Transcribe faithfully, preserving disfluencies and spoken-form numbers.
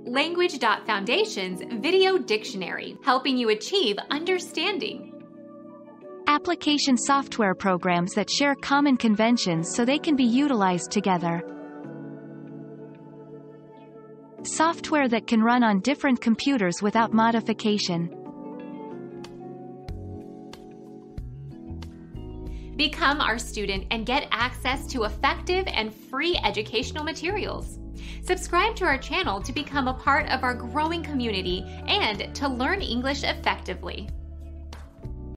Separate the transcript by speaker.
Speaker 1: Language dot Foundation's Video Dictionary, helping you achieve understanding.
Speaker 2: Application software programs that share common conventions so they can be utilized together. Software that can run on different computers without modification.
Speaker 1: Become our student and get access to effective and free educational materials. Subscribe to our channel to become a part of our growing community and to learn English effectively.